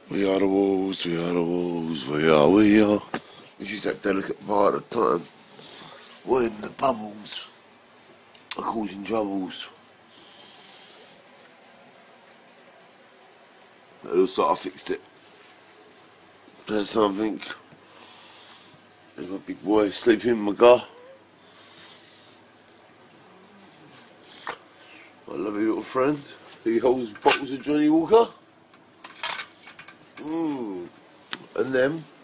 We are the wolves, we are the wolves, we are. This is that delicate part of time when the bubbles are causing troubles. It looks like I fixed it. There's something. There's my big boy sleeping in my car. My lovely little friend who holds bottles of Johnny Walker. And them